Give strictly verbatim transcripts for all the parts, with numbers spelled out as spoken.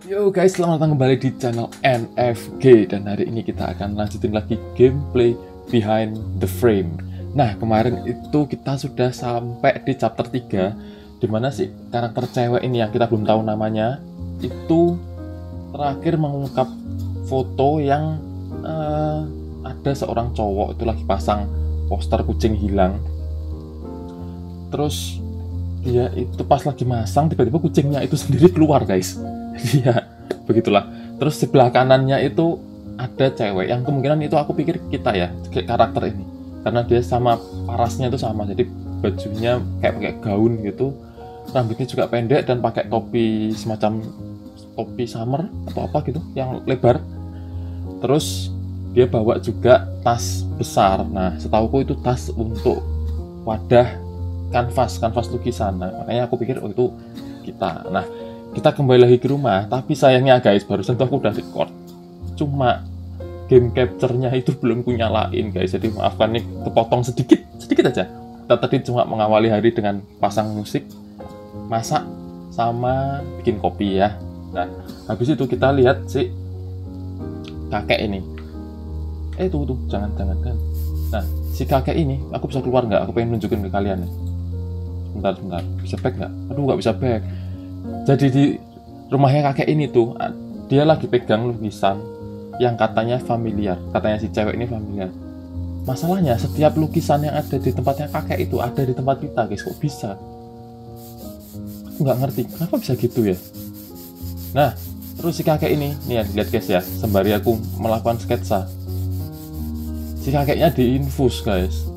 Yo guys, selamat datang kembali di channel N F G. Dan hari ini kita akan lanjutin lagi gameplay Behind the Frame. Nah, kemarin itu kita sudah sampai di chapter tiga, dimana sih karakter cewek ini yang kita belum tahu namanya itu terakhir mengungkap foto yang uh, ada seorang cowok itu lagi pasang poster kucing hilang. Terus dia itu pas lagi masang, tiba-tiba kucingnya itu sendiri keluar guys. Iya, begitulah. Terus sebelah kanannya itu ada cewek yang kemungkinan itu aku pikir kita ya, karakter ini. Karena dia sama parasnya itu sama, jadi bajunya kayak pakai gaun gitu, rambutnya juga pendek dan pakai topi semacam topi summer atau apa gitu, yang lebar. Terus dia bawa juga tas besar. Nah, setauku itu tas untuk wadah kanvas, kanvas lukisan. Nah, makanya aku pikir oh itu kita. Nah, kita kembali lagi ke rumah, tapi sayangnya guys, barusan tuh aku udah record, cuma game capture-nya itu belum ku nyalain guys, jadi maafkan nih kepotong sedikit, sedikit aja. Kita tadi cuma mengawali hari dengan pasang musik, masak, sama bikin kopi ya. Nah, habis itu kita lihat si kakek ini. Eh tuh tuh, jangan jangan kan. Nah, si kakek ini, aku bisa keluar nggak? Aku pengen nunjukin ke kalian nih. Sebentar sebentar, bisa back nggak? Aduh nggak bisa back. Jadi di rumahnya kakek ini tuh, dia lagi pegang lukisan yang katanya familiar. Katanya si cewek ini familiar. Masalahnya, setiap lukisan yang ada di tempatnya kakek itu ada di tempat kita, guys. Kok bisa? Aku nggak ngerti, kenapa bisa gitu ya? Nah, terus si kakek ini, nih ya, lihat guys ya, sembari aku melakukan sketsa. Si kakeknya diinfus, guys.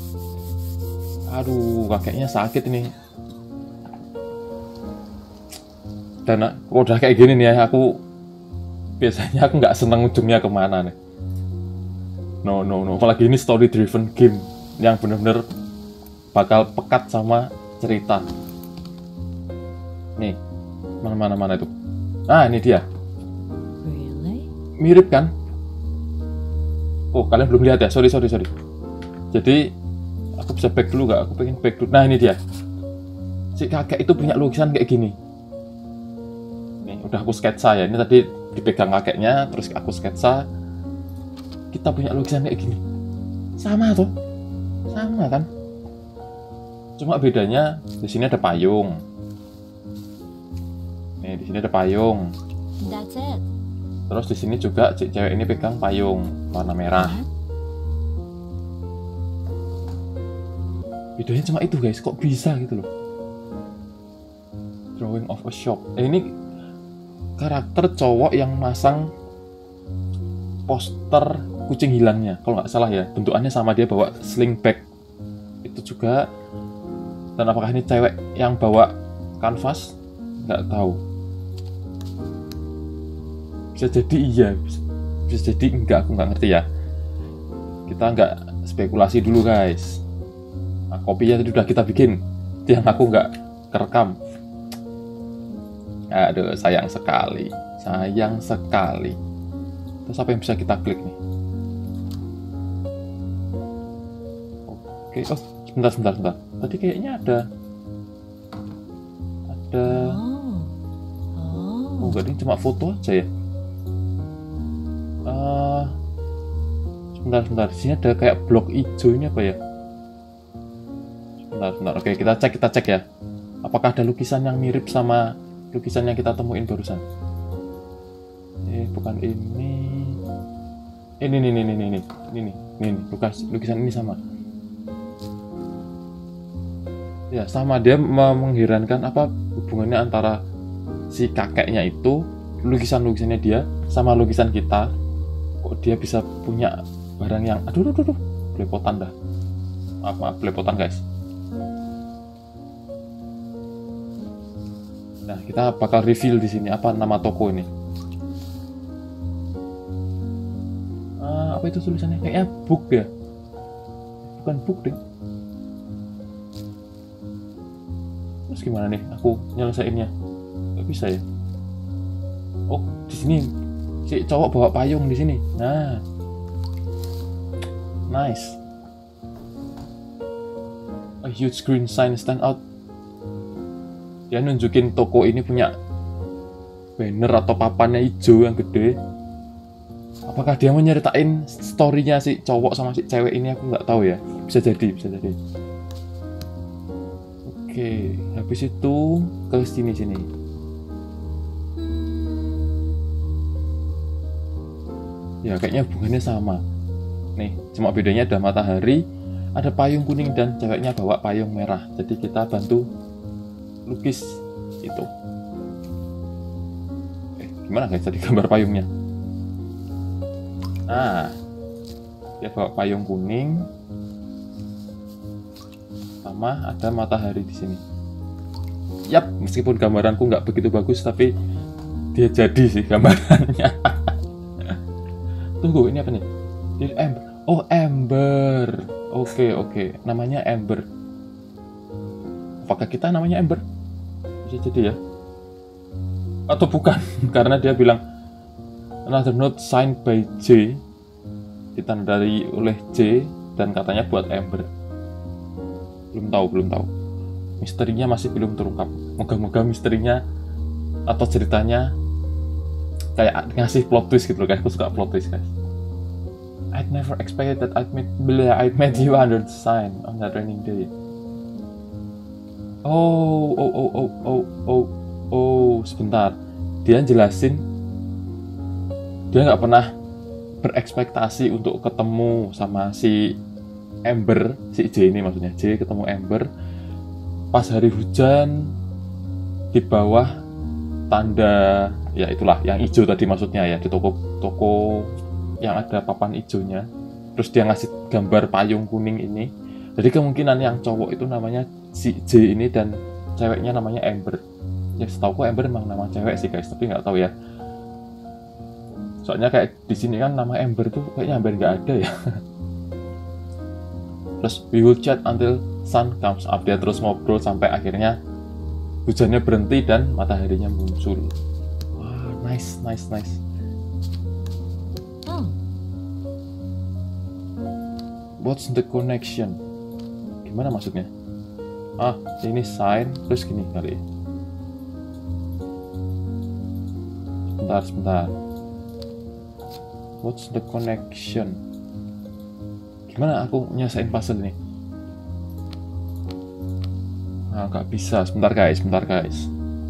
Aduh, kakeknya sakit ini. Dan udah kayak gini nih ya, aku biasanya aku nggak seneng ujungnya kemana nih. No no no, apalagi ini story driven game yang bener-bener bakal pekat sama cerita. Nih, mana mana mana itu. Ah, ini dia. Mirip kan? Oh, kalian belum lihat ya? Sorry sorry sorry. Jadi aku bisa back dulu nggak? Aku pengen back dulu. Nah, ini dia. Si kakek itu punya lukisan kayak gini. Udah aku sketsa ya, ini tadi dipegang kakeknya, terus aku sketsa. Kita punya lukisan kayak gini, sama tuh, sama kan? Cuma bedanya di sini ada payung. Nih, di sini ada payung. That's it. Terus di sini juga cewek ini pegang payung warna merah. Bedanya cuma itu guys, kok bisa gitu loh? Drawing of a shop. Eh, ini karakter cowok yang masang poster kucing hilangnya, kalau nggak salah ya, bentukannya sama, dia bawa sling bag itu juga. Dan apakah ini cewek yang bawa kanvas? Nggak tahu, bisa jadi iya, bisa, bisa jadi enggak, aku nggak ngerti ya. Kita nggak spekulasi dulu guys. Nah, kopinya tadi udah kita bikin, yang aku nggak kerekam. Aduh, sayang sekali, sayang sekali. Terus apa yang bisa kita klik nih? Oke, oh sebentar, sebentar, sebentar. Tadi kayaknya ada, ada. Oh, enggak, ini cuma foto aja ya. Uh, sebentar, sebentar. Di sini ada kayak blok hijau, ini apa ya? Sebentar, sebentar. Oke, kita cek, kita cek ya. Apakah ada lukisan yang mirip sama lukisan yang kita temuin barusan? Eh, bukan ini. Ini, ini, ini, ini, ini, ini, ini, ini, lukas, lukisan ini sama. Ya, sama, dia mengherankan apa hubungannya antara si kakeknya itu, lukisan-lukisannya dia, sama lukisan kita. Kok dia bisa punya barang yang, aduh, aduh, aduh, belepotan dah. Maaf, maaf, belepotan guys. Nah, kita bakal reveal di sini apa nama toko ini. Uh, apa itu tulisannya? Kayaknya book ya? Bukan book deh. Terus gimana nih? Aku nyelesainnya? Gak bisa ya? Oh, di sini si cowok bawa payung di sini. Nah, nice. A huge green sign stand out. Dia nunjukin toko ini punya banner atau papannya hijau yang gede. Apakah dia mau nyeritain story-nya si cowok sama si cewek ini, aku nggak tahu ya. Bisa jadi, bisa jadi. Oke, habis itu ke sini-sini. Ya, kayaknya hubungannya sama. Nih, cuma bedanya ada matahari, ada payung kuning, dan ceweknya bawa payung merah. Jadi kita bantu lukis itu. Eh, gimana guys tadi gambar payungnya? Nah, dia bawa payung kuning, sama ada matahari di sini. Yap, meskipun gambaranku nggak begitu bagus, tapi dia jadi sih gambarannya. Tunggu, ini apa nih? Dia Ember. Oh, Ember. Oke, oke. Namanya Ember. Apakah kita namanya Ember? Bisa jadi ya. Atau bukan? Karena dia bilang another note signed by J, ditandai oleh J, dan katanya buat Ember. Belum tahu, belum tahu. Misterinya masih belum terungkap. Moga-moga misterinya atau ceritanya kayak ngasih plot twist gitu loh guys. Aku suka plot twist guys. I'd never expected that I'd meet, I'd met you under the sign on that raining day. Oh, oh, oh, oh, oh, oh, oh, sebentar. Dia jelasin dia nggak pernah berekspektasi untuk ketemu sama si Ember, si J ini maksudnya. J ketemu Ember pas hari hujan di bawah tanda, ya itulah yang hijau tadi maksudnya ya, di toko toko yang ada papan hijaunya. Terus dia ngasih gambar payung kuning ini. Jadi kemungkinan yang cowok itu namanya si J ini dan ceweknya namanya Ember. Ya setahu Ember emang nama cewek sih guys, tapi nggak tahu ya. Soalnya kayak di sini kan nama Ember tuh kayaknya hampir nggak ada ya. Terus we will chat until sun comes up. Dia terus ngobrol sampai akhirnya hujannya berhenti dan mataharinya muncul. Wah, nice, nice, nice. Hmm. What's the connection? Gimana maksudnya? Ah, ini sign terus gini kali. Sebentar, sebentar. What's the connection? Gimana aku nyasain puzzle ini? Nah, nggak bisa. Sebentar guys, sebentar guys.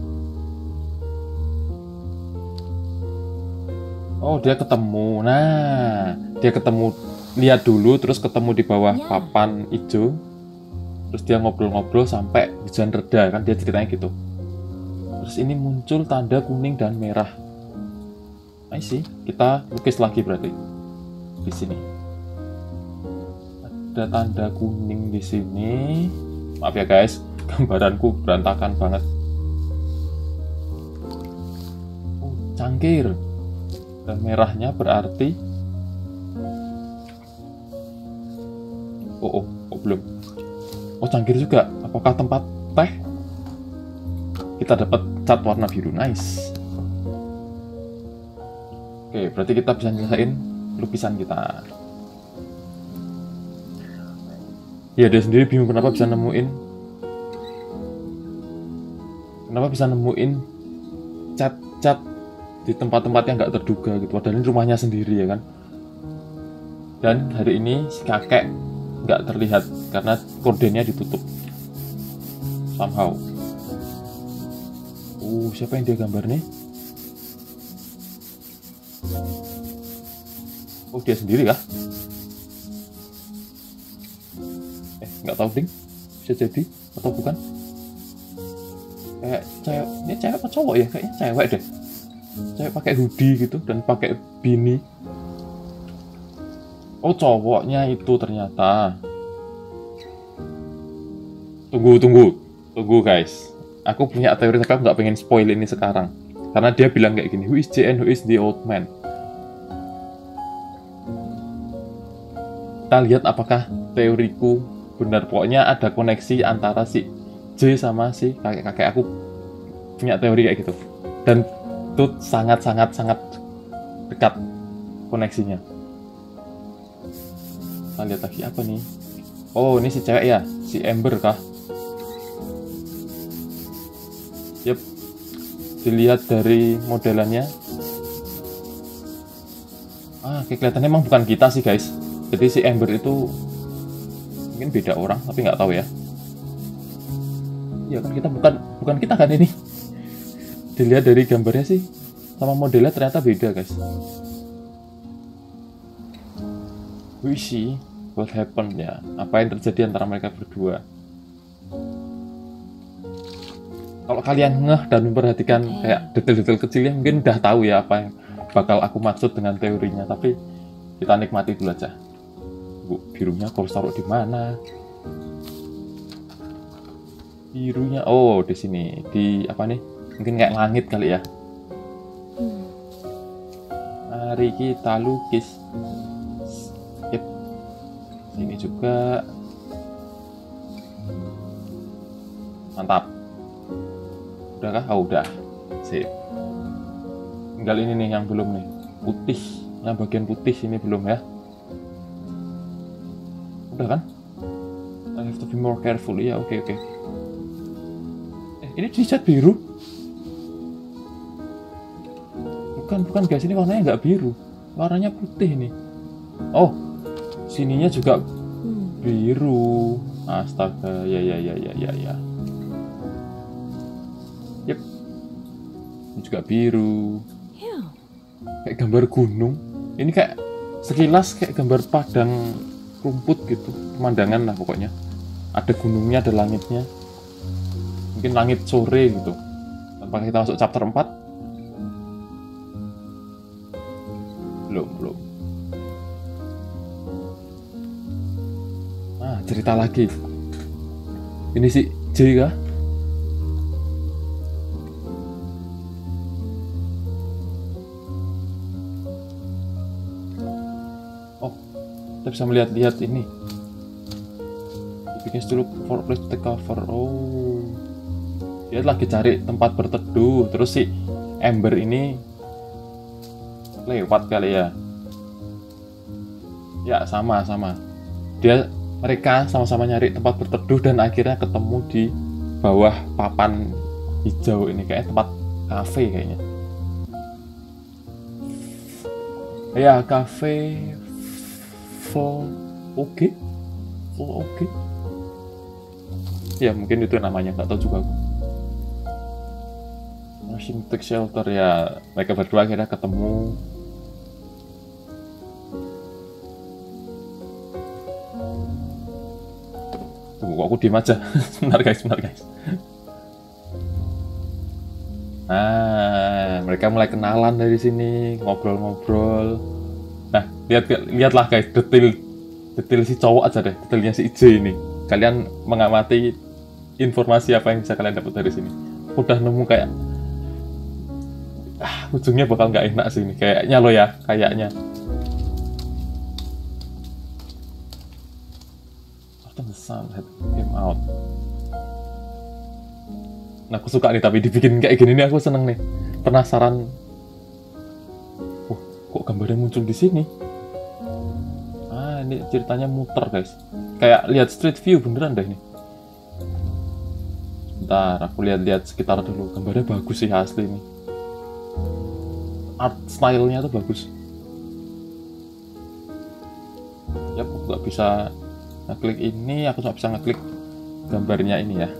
Oh, dia ketemu. Nah, dia ketemu. Lihat dulu, terus ketemu di bawah papan hijau. Terus dia ngobrol-ngobrol sampai hujan reda, kan dia ceritanya gitu. Terus ini muncul tanda kuning dan merah. I see. Kita lukis lagi berarti di sini. Ada tanda kuning di sini. Maaf ya guys, gambaranku berantakan banget. Oh, cangkir. Dan merahnya berarti. Oh, oh, oh belum. Oh, cangkir juga. Apakah tempat teh? Kita dapat cat warna biru. Nice. Oke, berarti kita bisa nyelesain lukisan kita. Ya, dia sendiri bingung kenapa bisa nemuin Kenapa bisa nemuin cat-cat di tempat-tempat yang nggak terduga gitu. Padahal ini rumahnya sendiri ya kan. Dan hari ini si kakek nggak terlihat karena kordennya ditutup somehow. Uh, siapa yang dia gambar nih? Oh, dia sendiri kah? Eh, nggak tahu ding. Bisa jadi atau bukan? Kayak cewek, ini cewek apa cowok ya? Kayaknya cewek deh. Cewek pakai hoodie gitu dan pakai beanie. Oh, cowoknya itu ternyata. Tunggu, tunggu, tunggu guys. Aku punya teori tapi aku nggak pengen spoil ini sekarang. Karena dia bilang kayak gini, who is J and who is the old man? Kita lihat apakah teoriku benar. Pokoknya ada koneksi antara si J sama si kakek-kakek. Aku punya teori kayak gitu. Dan itu sangat-sangat-sangat dekat koneksinya. Kita lihat lagi apa nih. Oh, ini si cewek ya, si Ember kah? Yep. dilihat dari modelannya, ah kayak kelihatannya emang bukan kita sih guys. Jadi si Ember itu mungkin beda orang, tapi nggak tahu ya. Ya kan kita bukan bukan kita kan ini. Dilihat dari gambarnya sih sama modelnya ternyata beda guys. We see what happened ya. Apa yang terjadi antara mereka berdua. Kalau kalian ngeh dan memperhatikan kayak detail-detail kecilnya, mungkin udah tahu ya apa yang bakal aku maksud dengan teorinya. Tapi kita nikmati dulu aja. Bu, birunya aku harus taruh di mana? Birunya, oh di sini, di apa nih? Mungkin kayak langit kali ya. Mari kita lukis. Yep. Sini juga. Mantap. Udah kah? Oh udah. Sip. Tinggal ini nih yang belum nih. Putih. Yang bagian putih ini belum ya. Udah kan? I have to be more careful. Ya oke okay, oke. Okay. Eh ini dicat biru? Bukan bukan guys, ini warnanya nggak biru. Warnanya putih nih. Oh, sininya juga biru. Astaga, ya ya ya ya ya ya. Yep. Ini juga biru. Kayak gambar gunung. Ini kayak sekilas kayak gambar padang rumput gitu. Pemandangan lah pokoknya. Ada gunungnya, ada langitnya. Mungkin langit sore gitu. Apakah kita masuk chapter empat? Belum, belum. Ah, cerita lagi. Ini si J kah? Kita bisa melihat-lihat ini. Bikin dulu for place to cover. Oh, dia lagi cari tempat berteduh. Terus si Ember ini lewat kali ya. Ya sama sama. Dia mereka sama-sama nyari tempat berteduh dan akhirnya ketemu di bawah papan hijau ini, kayak tempat kafe kayaknya. Ya kafe. Full oke, okay. Full oke. Okay. Ya mungkin itu namanya, nggak tahu juga aku. Machine Tech Shelter ya, mereka berdua akhirnya ketemu. Tunggu, aku diem aja. Sebentar guys, sebentar guys. Nah, mereka mulai kenalan dari sini, ngobrol-ngobrol. Nah, lihat lihatlah guys, detail detail si cowok aja deh, detailnya si J ini. Kalian mengamati informasi apa yang bisa kalian dapat dari sini. Udah nemu kayak ah, ujungnya bakal nggak enak sih ini. Kayaknya lo ya, kayaknya. After the sun had came out. Nah, aku suka nih, tapi dibikin kayak gini nih aku seneng nih. Penasaran. Kok gambarnya muncul di sini? Ah, ini ceritanya muter guys. Kayak lihat street view beneran dah ini. Bentar, aku lihat-lihat sekitar dulu. Gambarnya bagus sih asli ini. Art style-nya tuh bagus. Ya, aku nggak bisa ngeklik ini. Aku nggak bisa ngeklik gambarnya ini ya.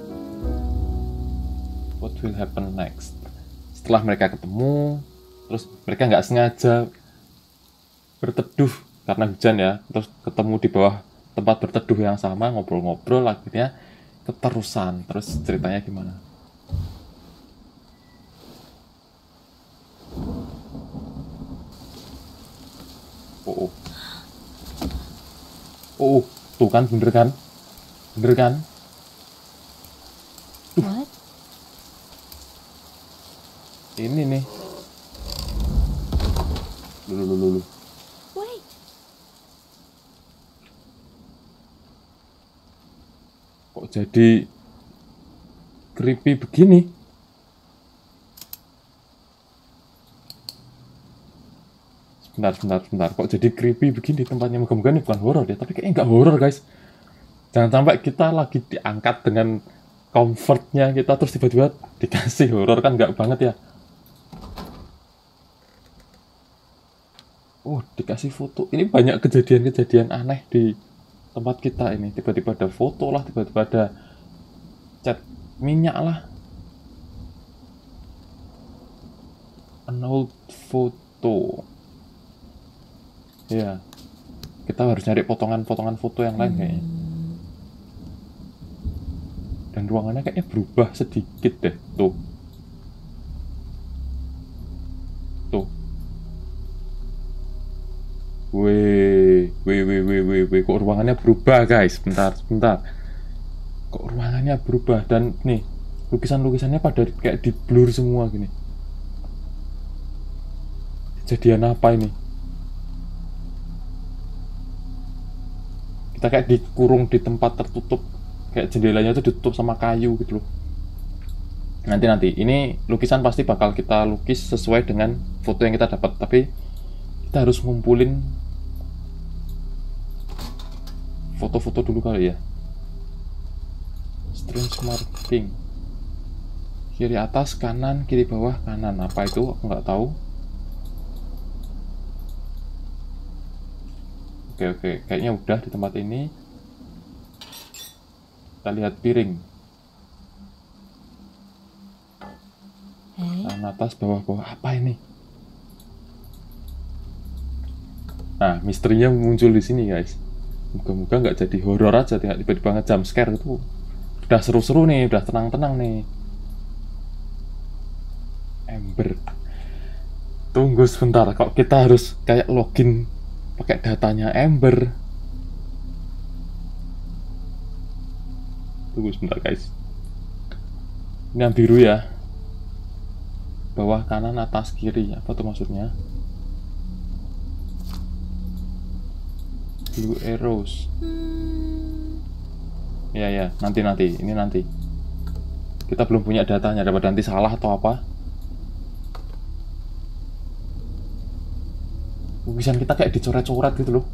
What will happen next? Setelah mereka ketemu, terus mereka nggak sengaja berteduh karena hujan ya, terus ketemu di bawah tempat berteduh yang sama, ngobrol-ngobrol, akhirnya keterusan. Terus ceritanya gimana? Oh, oh, oh, tuh kan, bener kan, bener kan? What? Ini nih. Lulu, lulu, lulu. Wait. Kok jadi creepy begini? Sebentar, sebentar, sebentar. Kok jadi creepy begini tempatnya? Moga-moga ini bukan horor ya, tapi kayaknya nggak horor guys. Jangan sampai kita lagi diangkat dengan comfortnya kita terus tiba-tiba dikasih horor, kan nggak banget ya. Oh, dikasih foto. Ini banyak kejadian-kejadian aneh di tempat kita ini. Tiba-tiba ada foto lah, tiba-tiba ada cat minyak lah. An old photo. Ya, kita harus nyari potongan-potongan foto yang lain kayaknya. Dan ruangannya kayaknya berubah sedikit deh. Tuh. Tuh. Wih, wih, wih, wih, wih, wih. Kok ruangannya berubah, guys? Bentar, bentar. Kok ruangannya berubah? Dan nih, lukisan-lukisannya pada kayak di blur semua gini. Kejadian apa ini? Kita kayak dikurung di tempat tertutup, kayak jendelanya itu ditutup sama kayu gitu loh. Nanti-nanti, ini lukisan pasti bakal kita lukis sesuai dengan foto yang kita dapat, tapi kita harus ngumpulin foto-foto dulu kali ya. Strange marking. Kiri atas, kanan, kiri bawah, kanan. Apa itu? Aku nggak tahu. Oke, oke. Kayaknya udah di tempat ini. Kita lihat piring. Kanan atas, bawah, bawah. Apa ini? Nah, misterinya muncul di sini, guys. Moga-moga nggak jadi horor aja, tiba-tiba nge-jump scare itu. Udah seru-seru nih, udah tenang-tenang nih. Ember. Tunggu sebentar, kok kita harus kayak login pakai datanya Ember. Tunggu sebentar, guys. Ini yang biru ya. Bawah, kanan, atas, kiri. Apa tuh maksudnya? Blue arrows. Ya, ya, nanti-nanti. Ini nanti. Kita belum punya datanya, daripada nanti salah atau apa. Lukisan kita kayak dicoret-coret gitu loh.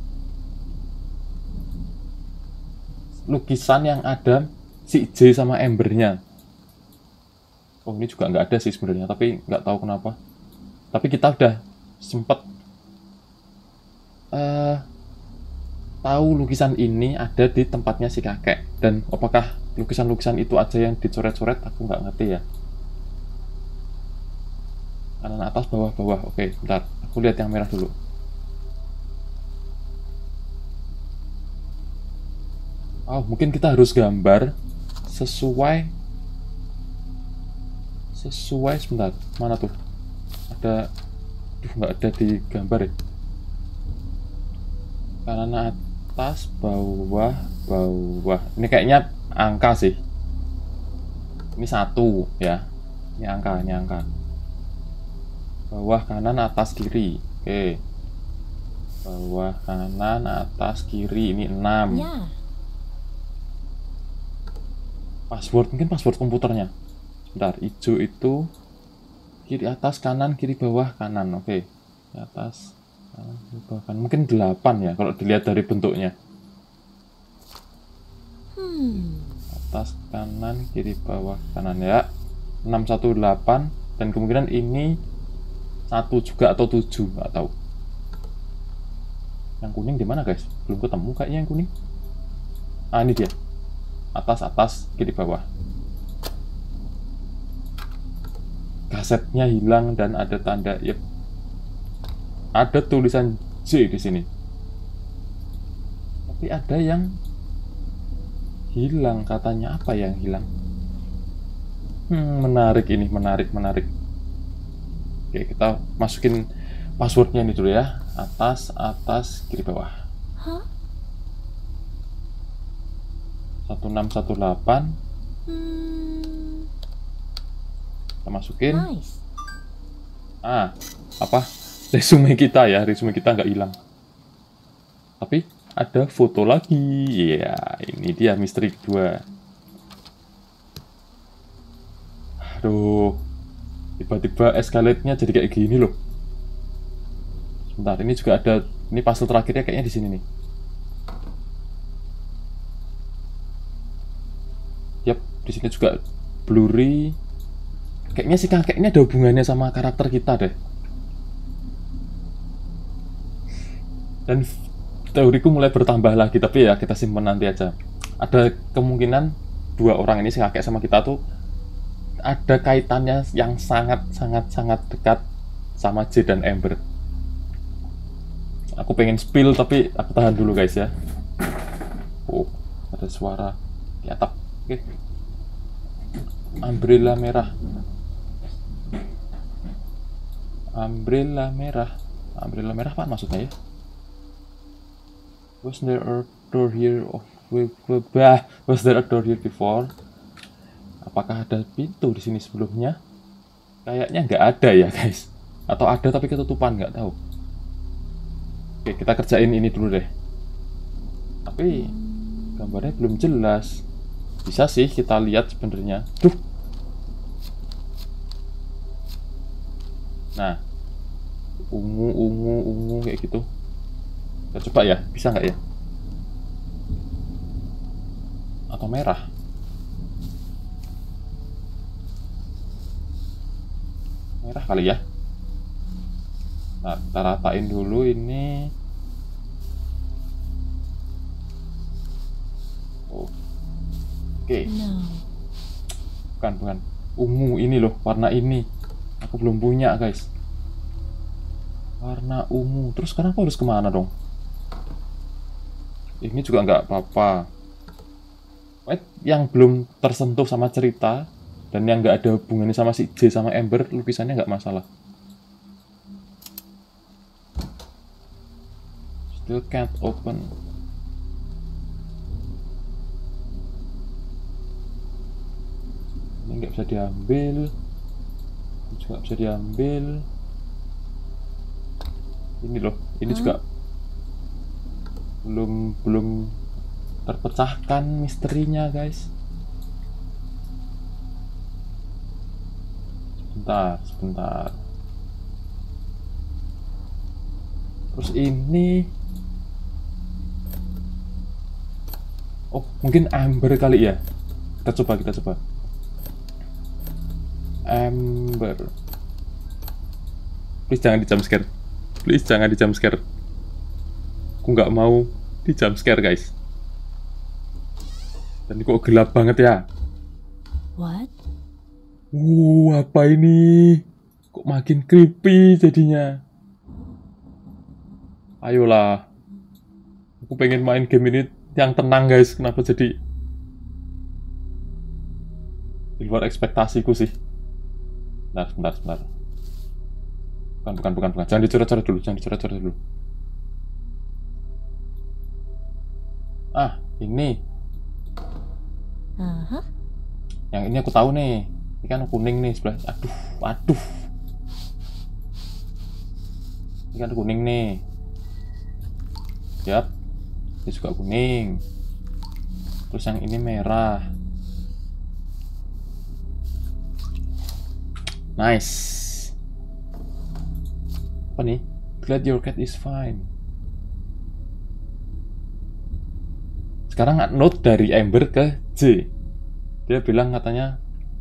Lukisan yang ada si J sama Embernya. Oh, ini juga nggak ada sih sebenarnya, tapi nggak tahu kenapa. Tapi kita udah sempet uh, tahu lukisan ini ada di tempatnya si kakek. Dan apakah lukisan-lukisan itu aja yang dicoret-coret? Aku nggak ngerti ya. Kanan atas, bawah, bawah. Oke, bentar. Aku lihat yang merah dulu. Oh, mungkin kita harus gambar sesuai sesuai sebentar. Mana tuh? Ada, duh, nggak ada di gambar ya. Kanan atas, bawah, bawah. Ini kayaknya angka sih. Ini satu ya. Ini angka, ini angka. Bawah, kanan, atas, kiri. Oke. Bawah, kanan, atas, kiri. Ini enam. Ya. Password, mungkin password komputernya. Bentar, hijau itu kiri atas, kanan, kiri bawah, kanan. Oke. Di atas, kanan, kiri bawah, kanan. Mungkin delapan ya kalau dilihat dari bentuknya. Hmm. Atas, kanan, kiri bawah, kanan ya. enam satu delapan, dan kemungkinan ini satu juga atau tujuh, nggak tahu. Yang kuning di mana, guys? Belum ketemu kayaknya yang kuning. Ah, ini dia. Atas, atas, kiri bawah. Kasetnya hilang dan ada tanda, yep. Ada tulisan J di sini. Tapi ada yang hilang, katanya apa yang hilang? Hmm, menarik ini, menarik, menarik. Oke, kita masukin passwordnya ini dulu ya. Atas, atas, kiri bawah. Hah? satu enam satu delapan. Hmm. Kita masukin. Nice. Ah, apa? Resume kita ya, resume kita nggak hilang. Tapi ada foto lagi. Ya, ini dia misteri kedua. Aduh. Tiba-tiba escalate-nya jadi kayak gini loh. Sebentar, ini juga ada, ini puzzle terakhirnya kayaknya di sini nih. Yap, di sini juga blurry. Kayaknya si kakek ini ada hubungannya sama karakter kita deh. Dan teoriku mulai bertambah lagi, tapi ya kita simpan nanti aja. Ada kemungkinan dua orang ini si kakek sama kita tuh ada kaitannya yang sangat sangat sangat dekat sama J dan Amber. Aku pengen spill tapi aku tahan dulu guys ya. Oh, ada suara di atap. Oke. Umbrella merah. Umbrella merah. Umbrella merah apa maksudnya ya? Was there a door here? Oh, was there a door here before? Apakah ada pintu di sini sebelumnya? Kayaknya nggak ada ya guys. Atau ada tapi ketutupan, nggak tahu. Oke, kita kerjain ini dulu deh. Tapi gambarnya belum jelas. Bisa sih kita lihat sebenarnya. Duh. Nah, ungu, ungu, ungu kayak gitu. Kita coba ya, bisa nggak ya? Atau merah? Merah kali ya. Nah, kita ratain dulu ini. Oh. Oke. No. Bukan, bukan. Ungu ini loh, warna ini. Aku belum punya, guys. Warna ungu. Terus sekarang aku harus kemana dong? Ini juga nggak apa-apa. Wait, yang belum tersentuh sama cerita dan yang nggak ada hubungannya sama si J sama Amber, lukisannya nggak masalah. Still can't open. Ini nggak bisa diambil. Ini juga nggak bisa diambil. Ini loh, ini Huh? juga belum belum terpecahkan misterinya guys. Sebentar, sebentar. Terus ini, oh mungkin Amber kali ya. Kita coba, kita coba. Amber. Please jangan di jump scare. Please jangan di jump scare. Aku nggak mau di jump scare guys. Dan kok gelap banget ya. What? Uh, apa ini? Kok makin creepy jadinya. Ayolah. Aku pengen main game ini yang tenang guys. Kenapa jadi di luar ekspektasiku sih. Bentar, bentar, bentar. Bukan, bukan, bukan, bukan. Jangan dicoret-coret dulu, jangan dicoret-coret dulu. Ah, ini. Uh-huh. Yang ini aku tahu nih. Ini kan kuning nih sebelah. Aduh, aduh. Ini kan kuning nih. Yap. Ini juga kuning. Terus yang ini merah. Nice. Apa nih? Glad your cat is fine. Sekarang note dari Amber ke J. Dia bilang katanya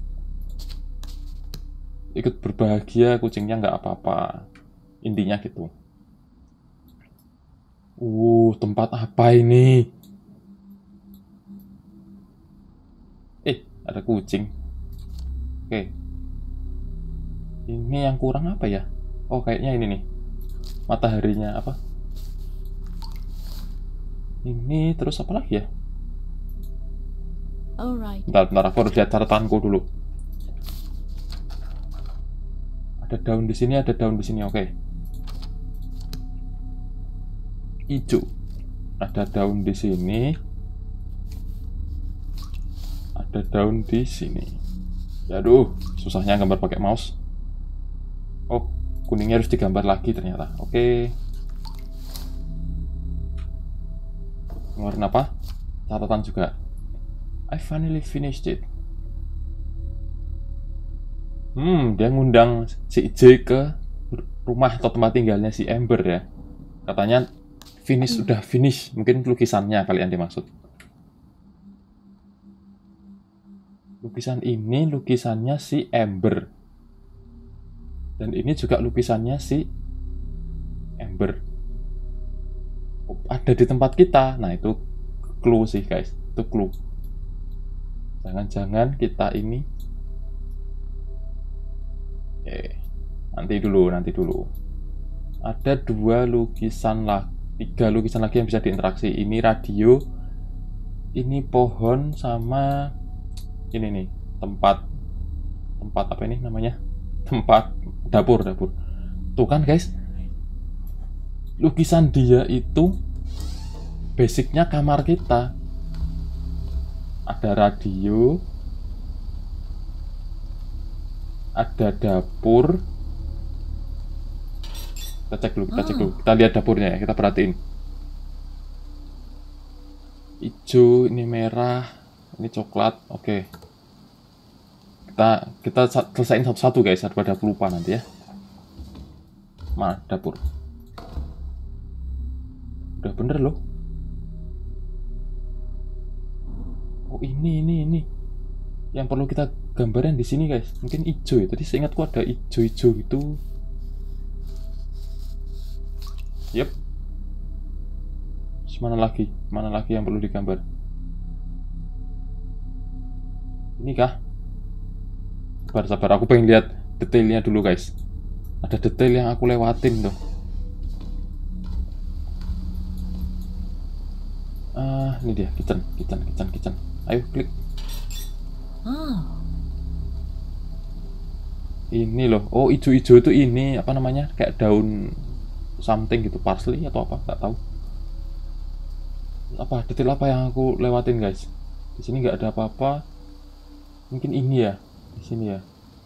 ikut berbahagia, kucingnya nggak apa-apa. Intinya gitu. Uh, tempat apa ini? Eh, ada kucing. Oke. Ini yang kurang apa ya? Oh, kayaknya ini nih. Mataharinya apa? Ini terus apa lagi ya? Alright. Bentar, bentar, aku harus lihat catatanku dulu. Ada daun di sini, ada daun di sini, oke. Hijau. Ada daun di sini. Ada daun di sini. Aduh, susahnya gambar pakai mouse. Oh, kuningnya harus digambar lagi ternyata. Oke. Warna apa? Catatan juga. I finally finished it. Hmm, dia ngundang si J ke rumah atau tempat tinggalnya si Amber ya. Katanya finish, udah finish. Mungkin lukisannya kalian dimaksud. Lukisan ini lukisannya si Amber. Dan ini juga lukisannya si Amber. ada di tempat kita. Nah itu clue sih guys, itu clue. Jangan-jangan kita ini, oke, nanti dulu, nanti dulu. Ada dua lukisan lah, tiga lukisan lagi yang bisa diinteraksi. Ini radio, ini pohon, sama ini nih tempat tempat apa ini namanya? Tempat dapur, dapur. Tuh kan guys, lukisan dia itu basicnya kamar kita. Ada radio, ada dapur. Kita cek dulu, kita cek dulu. Kita lihat dapurnya ya, kita perhatiin. Hijau, ini merah, ini coklat. Oke. Kita kita selesaiin satu-satu guys, daripada aku lupa nanti ya. Mana dapur? Udah bener loh. Oh ini ini ini yang perlu kita gambarin di sini guys. Mungkin hijau ya. Tadi seingatku ada hijau-hijau gitu. Yep. Mana lagi? Mana lagi yang perlu digambar? Ini kah? Sabar sabar. Aku pengen lihat detailnya dulu guys. Ada detail yang aku lewatin tuh. Ah, ini dia kitchen, kitchen, kitchen, kitchen. Ayo klik. Oh. Ini loh. Oh, hijau-hijau itu ini apa namanya? Kayak daun something gitu, parsley atau apa? Nggak tahu. Apa detail apa yang aku lewatin guys? Di sini nggak ada apa-apa. Mungkin ini ya, di sini ya.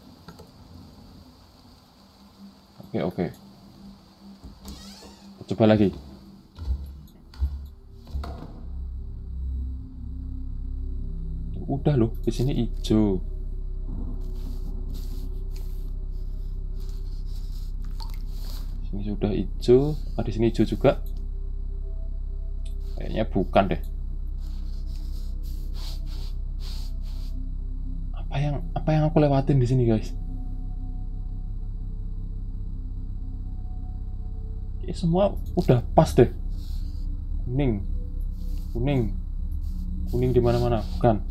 Oke oke. Coba lagi. Udah loh, di sini hijau. Ini sudah hijau, ah, di sini hijau juga. Kayaknya bukan deh. Apa yang apa yang aku lewatin di sini guys? Ini semua udah pas deh. Kuning, kuning, kuning di mana-mana. Bukan.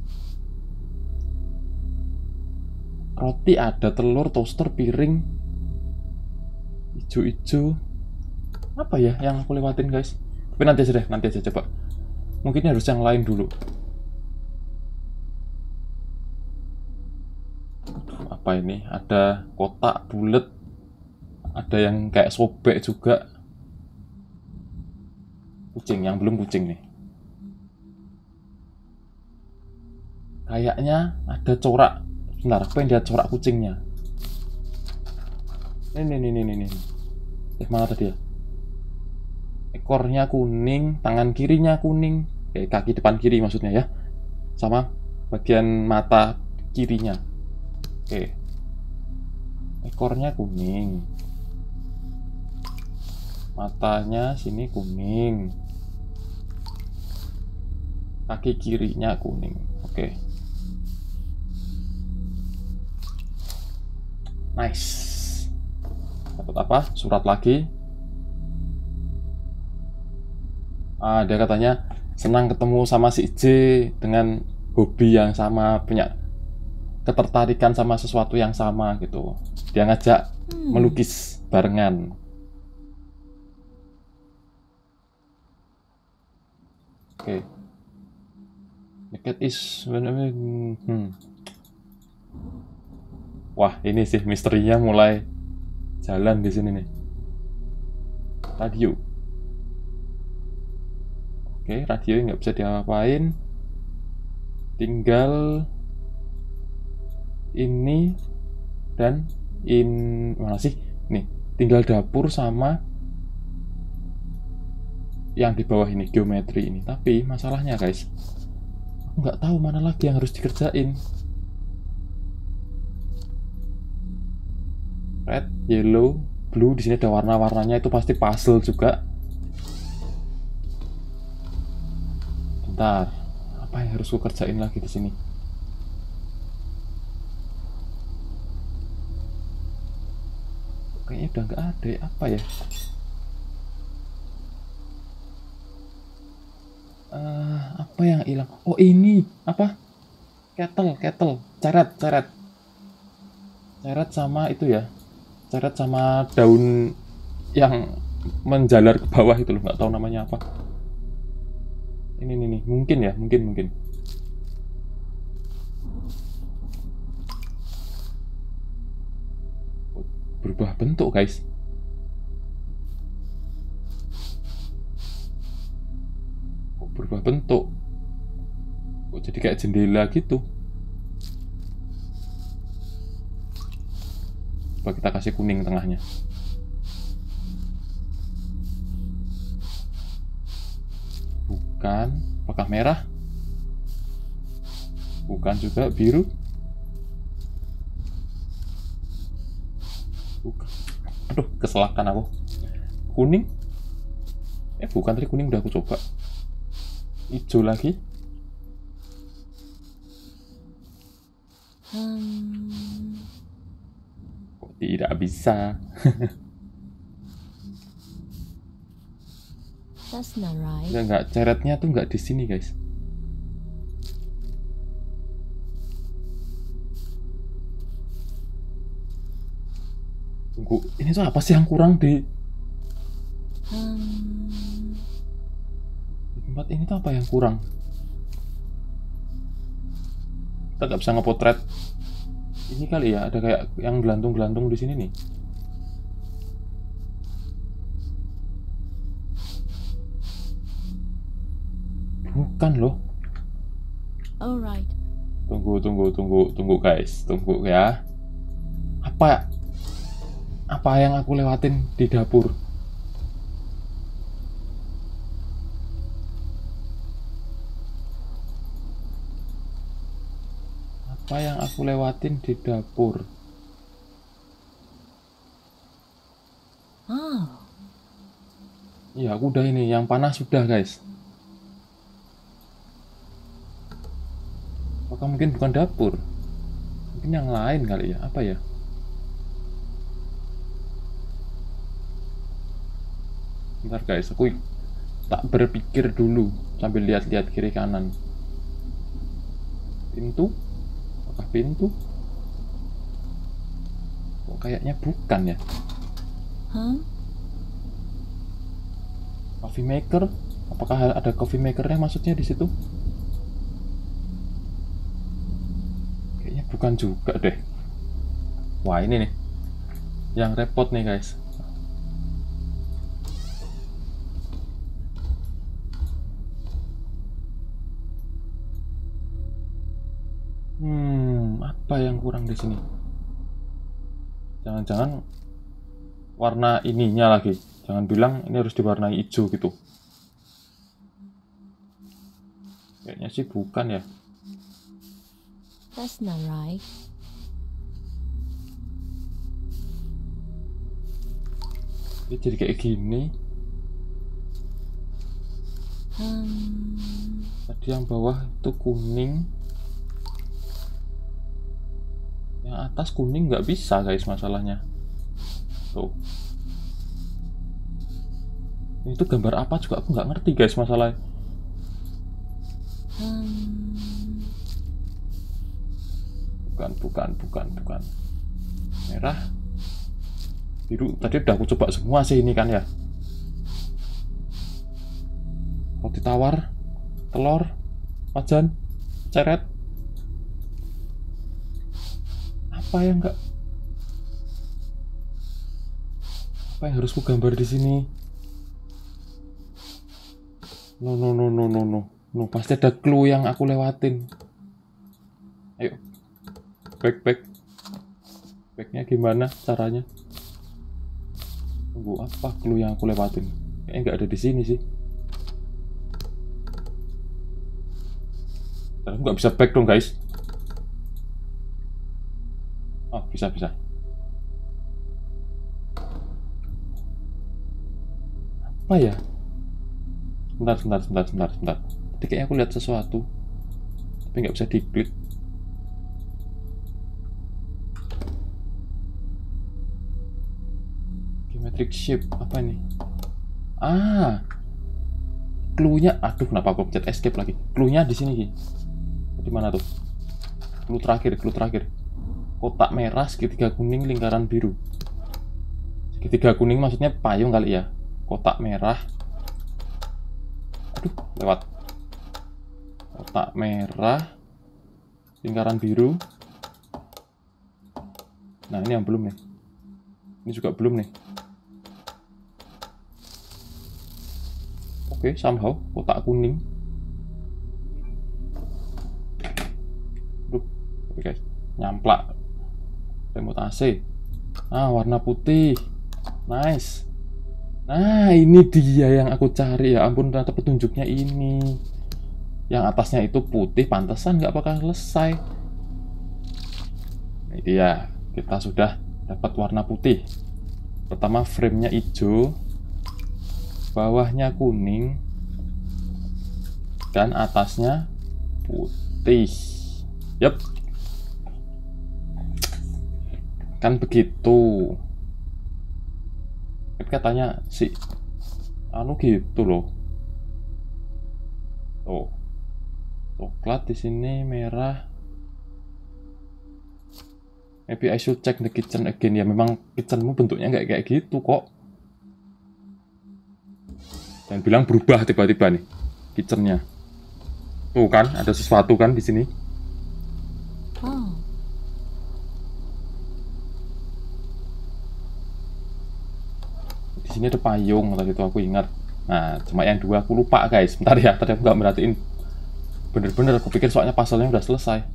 Roti ada, telur, toaster, piring, hijau-hijau. Apa ya yang aku lewatin guys? Tapi nanti aja deh, nanti aja coba. Mungkin harus yang lain dulu. Apa ini? Ada kotak bulat, ada yang kayak sobek juga. Kucing, yang belum kucing nih. Kayaknya ada corak. Bentar, aku pengen lihat corak kucingnya. Ini, ini, ini, ini, ini. Eh, mana tadi ya? Ekornya kuning, tangan kirinya kuning. Eh, kaki depan kiri maksudnya ya. Sama bagian mata kirinya. Oke. Ekornya kuning. Matanya sini kuning. Kaki kirinya kuning. Oke. Nice. Dapat apa? Surat lagi. Ah, dia katanya senang ketemu sama si J dengan hobi yang sama, punya ketertarikan sama sesuatu yang sama gitu. Dia ngajak hmm. melukis barengan. Oke. Okay. The cat is hmm. Wah, ini sih misterinya mulai jalan di sini nih. Radio. Oke, radio nggak bisa diapain. Tinggal ini dan in mana sih? Nih, tinggal dapur sama yang di bawah ini, geometri ini. Tapi masalahnya guys, aku nggak tahu mana lagi yang harus dikerjain. Red, yellow, blue, di sini ada warna-warnanya, itu pasti puzzle juga. Bentar, apa yang harus aku kerjain lagi di sini? Kayaknya udah nggak ada ya, apa ya? Apa yang hilang? Oh ini apa? Kettle, kettle, ceret, ceret, ceret sama itu ya, ceret sama daun yang menjalar ke bawah itu loh, nggak tahu namanya apa. Ini nih, nih, mungkin ya, mungkin mungkin. Berubah bentuk guys. Kok berubah bentuk? Kok jadi kayak jendela gitu? Coba kita kasih kuning tengahnya. Bukan. Apakah merah? Bukan juga. Biru? Bukan. Aduh, keselakan aku. Kuning? Eh bukan, tadi kuning udah aku coba. Hijau lagi. Hmm. Kok tidak bisa? That's not right. Enggak, enggak, ceretnya tuh enggak di sini guys. Tunggu, ini tuh apa sih yang kurang di, Hmm. di tempat ini tuh apa yang kurang? Kita nggak bisa ngepotret. Ini kali ya, ada kayak yang gelantung-gelantung di sini nih. Bukan loh. Alright. Tunggu, tunggu, tunggu, tunggu guys, tunggu ya. Apa, apa yang aku lewatin di dapur? Apa yang aku lewatin di dapur? Oh. Ya aku udah ini, yang panas sudah guys. Apakah mungkin bukan dapur? Mungkin yang lain kali ya, apa ya? Bentar guys, aku tak berpikir dulu sambil lihat-lihat kiri kanan. Pintu? Apakah pintu? Kok kayaknya bukan ya? Huh? Coffee maker? Apakah ada coffee makernya maksudnya di situ? Kayaknya bukan juga deh. Wah ini nih, yang repot nih guys. Hmm, apa yang kurang di sini? Jangan-jangan warna ininya lagi. Jangan bilang ini harus diwarnai hijau gitu. Kayaknya sih bukan ya. That's not right. Dia jadi kayak gini. Hmm. Tadi yang bawah itu kuning. Yang atas kuning nggak bisa guys masalahnya. Tuh. Itu gambar apa juga aku nggak ngerti guys masalahnya. Hmm. Bukan, bukan, bukan, bukan. Merah. Biru. Tadi udah aku coba semua sih ini kan ya. Roti tawar. Telur. Wajan. Ceret. Apa yang enggak? Apa yang harus ku gambar di sini? No, no, no, no, no, no. No, pasti ada clue yang aku lewatin. Ayo. Back, back. Backnya gimana caranya? Tunggu, apa clue yang aku lewatin? Kayaknya nggak ada di sini sih. Aku nggak bisa back dong guys. Oh, bisa, bisa. Apa ya? Sebentar, sebentar, sebentar, sebentar, sebentar. Tadi kayaknya aku lihat sesuatu, tapi nggak bisa di-klik. Geometric shape, apa ini? Ah, clue-nya, aduh kenapa aku pencet escape lagi? Clue-nya di sini Ki. Di mana tuh? Clue terakhir, clue terakhir. Kotak merah, segitiga kuning, lingkaran biru. Segitiga kuning maksudnya payung kali ya. Kotak merah. Aduh, lewat. Kotak merah, lingkaran biru. Nah, ini yang belum nih. Ini juga belum nih. Oke, somehow kotak kuning. Aduh, oke guys, nyamplak. Remote A C. Ah, warna putih. Nice. Nah, ini dia yang aku cari. Ya ampun, ternyata petunjuknya ini. Yang atasnya itu putih, pantesan nggak bakal selesai. Ini dia. Kita sudah dapat warna putih. Pertama frame-nya hijau, bawahnya kuning, dan atasnya putih. Yap. Kan begitu. Tapi katanya si anu gitu loh. Tuh. Coklat di sini, merah. Maybe I should check the kitchen again. Ya memang kitchenmu bentuknya nggak kayak gitu kok. Dan bilang berubah tiba-tiba nih kitchennya. Tuh kan ada sesuatu kan di sini. Oh. Di sini ada payung tadi itu aku ingat. Nah cuma yang dua aku lupa guys. Bentar ya, tadi aku nggak merhatiin. Bener-bener aku pikir soalnya puzzle-nya udah selesai.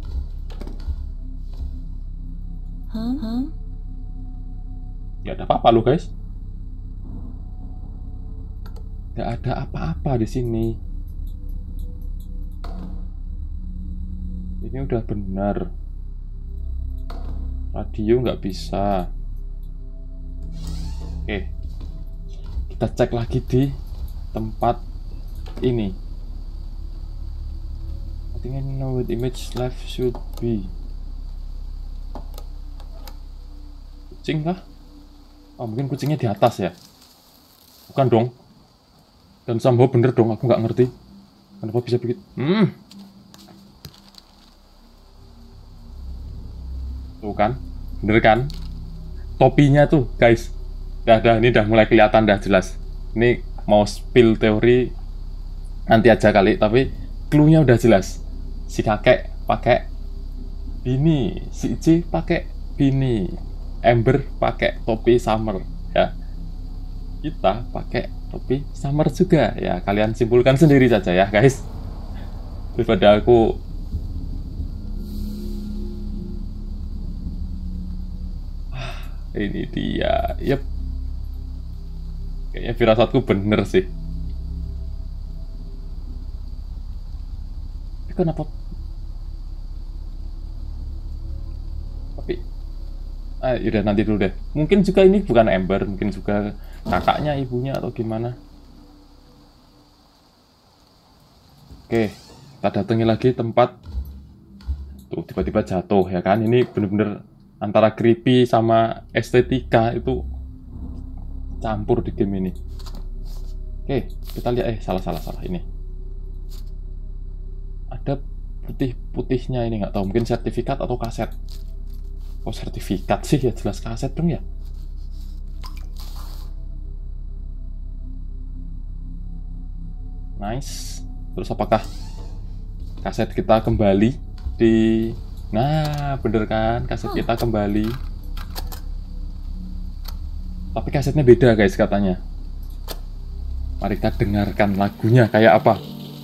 Huh? Huh? Gak ada apa-apa loh guys. Gak ada apa-apa di sini. Ini udah benar. Radio nggak bisa. Oke, kita cek lagi di tempat ini. I think I know what image left should be. Kucing kah? Oh mungkin kucingnya di atas ya. Bukan dong. Dan somehow bener dong, aku nggak ngerti kenapa bisa begitu. Hmm. Tuh kan, bener kan? Topinya tuh guys. Dah, dah, ini udah mulai kelihatan dah jelas. Ini mau spill teori nanti aja kali, tapi clue-nya udah jelas. Si kakek pakai bini, si Ichi pakai bini. Ember pakai topi summer ya, kita pakai topi summer juga ya, kalian simpulkan sendiri saja ya guys, daripada aku ini dia. Yep, kayaknya firasatku bener sih. Tapi kenapa tapi Ah, yaudah nanti dulu deh. Mungkin juga ini bukan Ember, mungkin juga kakaknya, ibunya atau gimana. Oke, kita datangi lagi tempat. Tuh tiba-tiba jatuh ya kan. Ini bener-bener antara creepy sama estetika itu campur di game ini. Oke, kita lihat. Eh salah salah salah ini. Ada putih-putihnya ini, nggak tahu mungkin sertifikat atau kaset. Oh sertifikat sih ya, jelas kaset dong ya. Nice. Terus apakah kaset kita kembali di... Nah bener kan, kaset kita kembali. Tapi kasetnya beda guys katanya. Mari kita dengarkan lagunya kayak apa.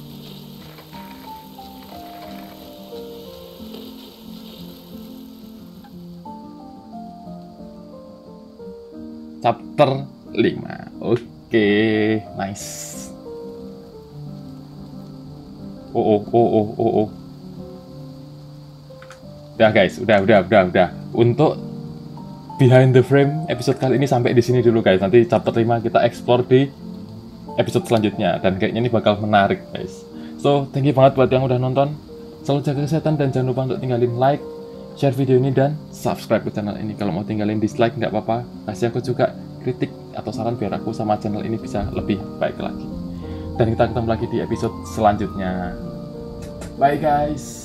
Chapter lima. Oke, okay, nice. Oh, oh, oh, oh, oh, oh. Udah guys, udah, udah, udah, udah. Untuk behind the frame episode kali ini sampai di sini dulu guys. Nanti chapter lima kita explore di episode selanjutnya. Dan kayaknya ini bakal menarik guys. So, thank you banget buat yang udah nonton. Selalu jaga kesehatan dan jangan lupa untuk tinggalin like, share video ini, dan subscribe ke channel ini. Kalau mau tinggalin dislike nggak apa-apa, kasih aku juga kritik atau saran biar aku sama channel ini bisa lebih baik lagi. Dan kita ketemu lagi di episode selanjutnya. Bye guys.